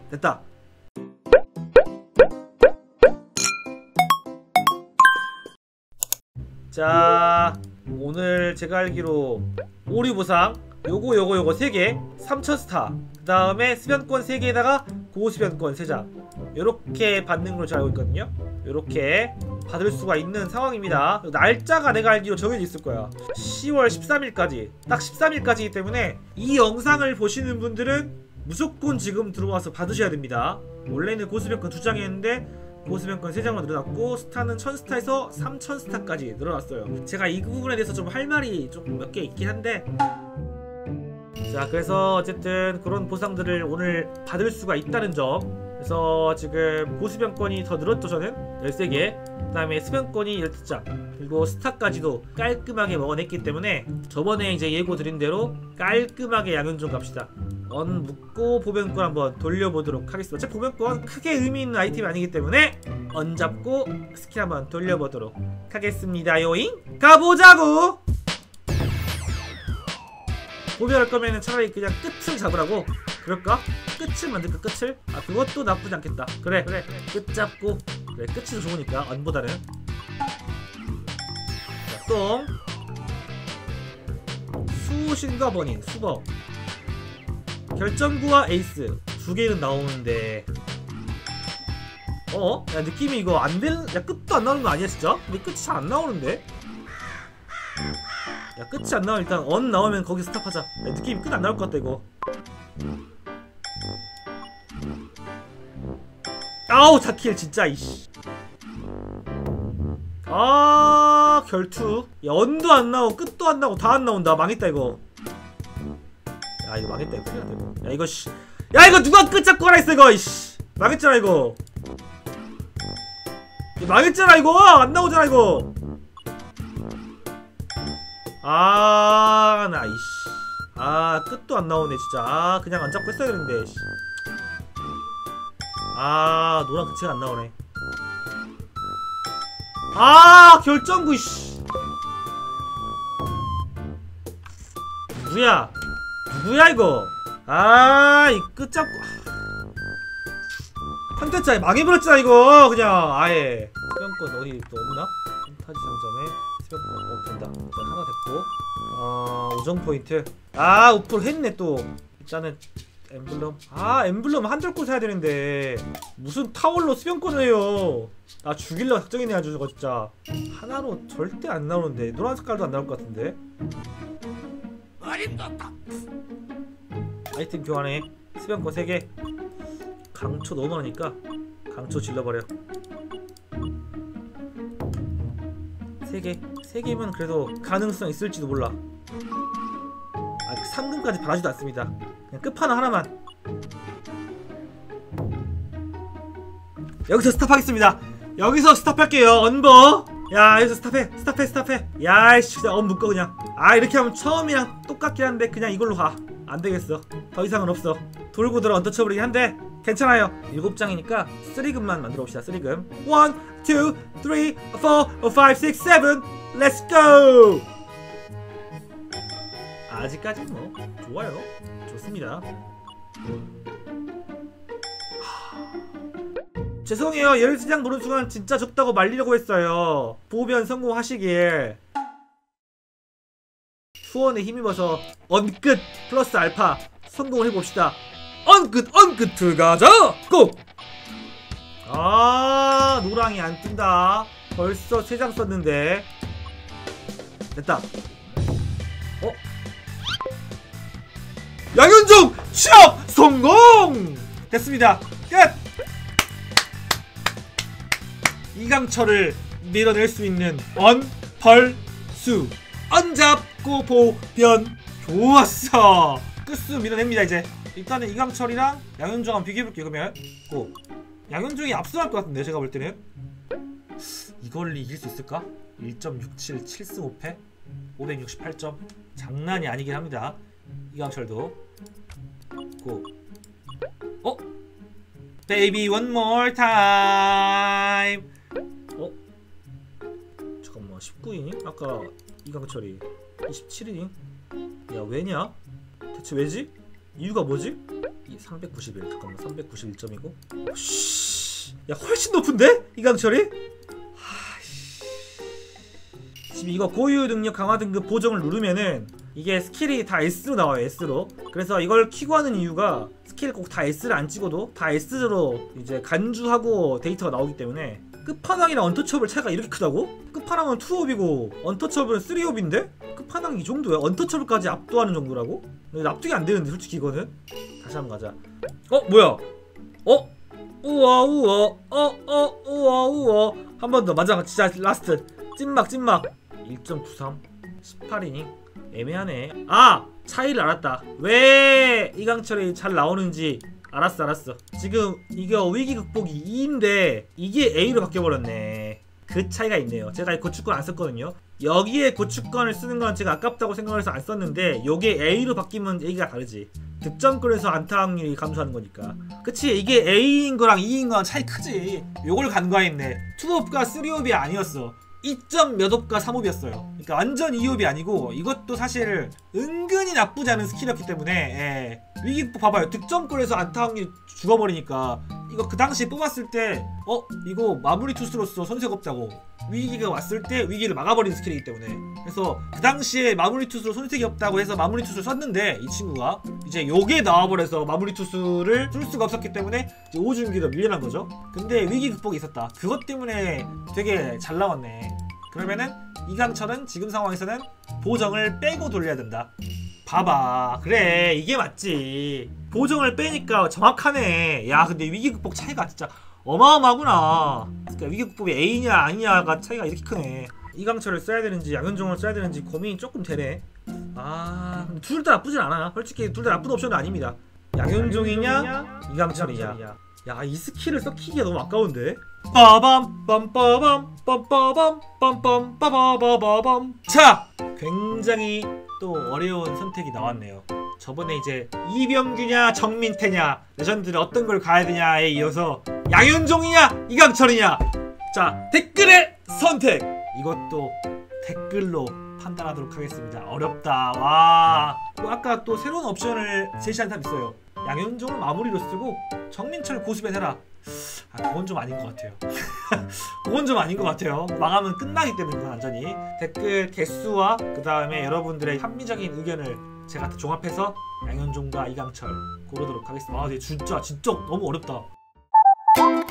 됐다. 자, 오늘 제가 알기로 오류 보상 요거 3개 3000스타, 그 다음에 수변권 3개에다가 고수변권 3장 요렇게 받는 걸로 잘 알고 있거든요. 요렇게 받을 수가 있는 상황입니다. 날짜가 내가 알기로 정해져 있을 거야. 10월 13일까지 딱 13일까지이기 때문에 이 영상을 보시는 분들은 무조건 지금 들어와서 받으셔야 됩니다. 원래는 고수변권 2장이었는데 고수변권 3장으로 늘어났고 스타는 1000스타에서 3000스타까지 늘어났어요. 제가 이 부분에 대해서 좀 할 말이 좀 몇 개 있긴 한데, 자, 그래서 어쨌든 그런 보상들을 오늘 받을 수가 있다는 점. 그래서 지금 고수변권이 더 늘었죠. 저는 13개, 그 다음에 수변권이 12장, 그리고 스타까지도 깔끔하게 먹어냈기 때문에 저번에 이제 예고 드린 대로 깔끔하게 양현종 갑시다. 언 묶고 보변권 한번 돌려보도록 하겠습니다. 제 보변권 크게 의미 있는 아이템이 아니기 때문에 언 잡고 스킬 한번 돌려보도록 하겠습니다. 요잉 가보자고. 보변할 거면은 차라리 그냥 끝을 잡으라고. 그럴까? 끝을 만들까? 끝을? 아, 그것도 나쁘지 않겠다. 그래 끝 잡고. 그래, 끝이 더 좋으니까 언보다는. 자, 똥 수신과 버닝 수버 결정구와 에이스 두 개는 나오는데, 야, 느낌이 이거 안 되는, 야, 끝도 안 나오는 거 아니야 진짜? 근데 끝이 잘 안 나오는데? 야, 끝이 안 나오면 일단 언 나오면 거기 스탑하자. 야, 느낌이 끝 안 나올 것 같다 이거. 아우, 자킬 진짜 이씨. 아, 결투. 야, 언도 안 나오고 끝도 안 나오고 다 안 나온다. 망했다 이거. 야, 이거 망했다 이거. 큰일 났다 이거. 야, 이거 씨. 야, 이거 누가 끝 잡고 하라 했어 이거. 이씨. 망했잖아 이거. 망했잖아 이거. 안 나오잖아 이거. 아, 나 이씨. 아, 끝도 안 나오네 진짜. 아, 그냥 안 잡고 했어야 되는데. 씨. 아, 노란 끝이 안 나오네. 아, 결정구 씨. 누구야 이거. 아, 이 끝 잡고 컨텐츠 아예 망해버렸잖아 이거. 그냥 아예. 수변권 어디 또 없나? 판타지 상점에 수변권 된다. 하나 됐고, 우정 포인트. 아, 우플 했네 또. 일단은 엠블럼. 아, 엠블럼 한절권 사야 되는데 무슨 타월로 수변권을 해요. 나 죽일러 작정이네 아주. 저거 진짜 하나로 절대 안 나오는데. 노란 색깔도 안 나올 것 같은데. 아이템 교환해. 수변권 3개. 강초 너무 많으니까 강초 질러버려. 3개면 그래도 가능성 있을지도 몰라. 아, 3금까지 바라지도 않습니다. 그냥 끝판왕 하나만. 여기서 스탑하겠습니다. 여기서 스탑할게요. 언버. 야, 여기서 스탑해. 야이씨, 그냥 언 묶어 그냥. 아, 이렇게 하면 처음이랑 똑같긴 한데 그냥 이걸로 가. 안되겠어. 더 이상은 없어. 돌고 들어 언더 쳐버리긴 한데 괜찮아요. 7장이니까 3금만 만들어봅시다. 3금 1, 2, 3, 4, 5, 6, 7. Let's go. 아직까지는 뭐 좋아요. 좋습니다. 죄송해요. 13장 보는 순간 진짜 적다고 말리려고 했어요. 보변 성공하시길. 후원에 힘입어서 언끝 플러스 알파 성공을 해봅시다. 언끝 들어가자. 고! 아, 노랑이 안 뜬다. 벌써 3장 썼는데. 됐다. 양현종 취업 성공! 됐습니다. 끝! 이강철을 밀어낼 수 있는 언펄수. 언잡고 보변. 좋았어. 끝수 밀어냅니다. 이제 일단은 이강철이랑 양현종 한번 비교해볼게요. 그러면 고. 양현종이 앞서갈 것 같은데 제가 볼 때는. 이걸 이길 수 있을까? 1.67 7승 5패 568점 장난이 아니긴 합니다. 이강철도 고. Baby one more time. 잠깐만, 19이닝? 아까 이강철이 27이닝? 야, 왜냐? 대체 왜지? 이유가 뭐지? 391 잠깐만 391점이고 야 훨씬 높은데? 이강철이? 지금 이거 고유 능력 강화 등급 보정을 누르면은 이게 스킬이 다 S로 나와요. S로. 그래서 이걸 키고 하는 이유가 스킬 꼭 다 S를 안 찍어도 다 S로 이제 간주하고 데이터가 나오기 때문에. 끝판왕이랑 언터처블 차이가 이렇게 크다고? 끝판왕은 2업이고 언터처블은 3업인데? 끝판왕이 이 정도야? 언터처블까지 압도하는 정도라고? 납득이 안 되는데 솔직히 이거는? 다시 한번 가자. 뭐야? 우와 우와 우와 우와 한 번 더 마지막 진짜 라스트 찐막 1.93 18이닝 애매하네. 차이를 알았다. 왜 이강철이 잘 나오는지 알았어. 지금 이거 위기 극복이 2인데 이게 A로 바뀌어버렸네. 그 차이가 있네요. 제가 고축권 안 썼거든요. 여기에 고축권을 쓰는 건 제가 아깝다고 생각해서 안 썼는데 요게 A로 바뀌면 얘기가 다르지. 득점권에서 안타 확률이 감소하는 거니까. 그치, 이게 A인 거랑 2인 거랑 차이 크지. 요걸 간과했네. 2업과 3업이 아니었어. 2점 몇 업과 3업이었어요. 그러니까 완전 2업이 아니고 이것도 사실 은근히 나쁘지 않은 스킬이었기 때문에 위기 봐봐요. 득점권에서 안타 확률이 죽어버리니까 이거 그 당시에 뽑았을 때 이거 마무리 투수로서 손색 없다고 위기가 왔을 때 위기를 막아버리는 스킬이기 때문에 그래서 그 당시에 마무리 투수로 손색이 없다고 해서 마무리 투수를 썼는데 이 친구가 이제 요게 나와버려서 마무리 투수를 쓸 수가 없었기 때문에 이제 오준기로 밀려난 거죠. 근데 위기 극복이 있었다. 그것 때문에 되게 잘 나왔네. 그러면은 이강철은 지금 상황에서는 보정을 빼고 돌려야 된다. 봐봐, 그래 이게 맞지. 보정을 빼니까 정확하네. 야 근데 위기 극복 차이가 진짜 어마어마하구나. 그러니까 위기 극복이 A냐 아니냐가 차이가 이렇게 크네. 이강철을 써야 되는지 양현종을 써야 되는지 고민이 조금 되네. 근데 둘 다 나쁘진 않아. 솔직히 둘 다 나쁜 옵션은 아닙니다. 양현종이냐 이강철이냐. 야 이 스킬을 썩히기가 너무 아까운데. 빠밤 빰빠밤 빰빠밤 빰빰 빠바바바밤. 자, 굉장히 또 어려운 선택이 나왔네요. 저번에 이제 이병규냐 정민태냐 레전드를 어떤 걸 가야 되냐에 이어서 양현종이냐 이강철이냐. 자, 댓글의 선택 이것도 댓글로 판단하도록 하겠습니다. 어렵다. 와, 아까 또 새로운 옵션을 제시한 사람 있어요. 양현종을 마무리로 쓰고 정민철을 고수변 해라. 그건 좀 아닌 것 같아요. 그건 좀 아닌 것 같아요. 망하면 끝나기 때문에 그건 완전히. 댓글 개수와 그 다음에 여러분들의 합리적인 의견을 제가 다 종합해서 양현종과 이강철 고르도록 하겠습니다. 근데 진짜 너무 어렵다.